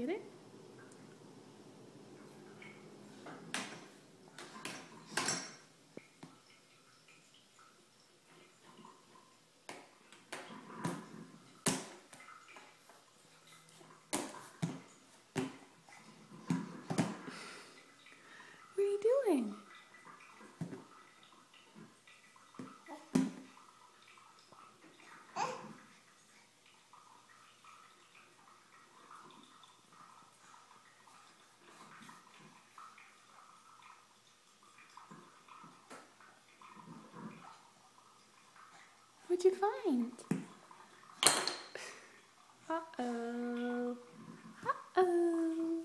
Get it? What are you doing? What'd you find? Uh-oh. Uh-oh.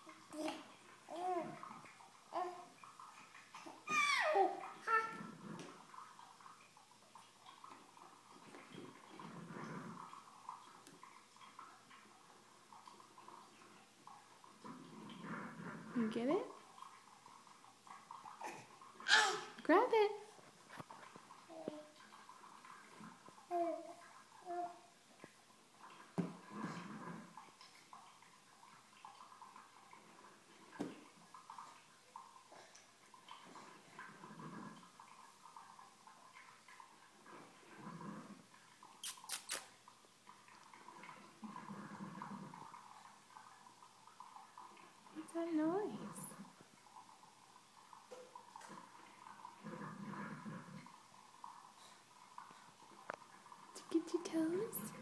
You get it? Grab it. What's that noise? Did you get your toes?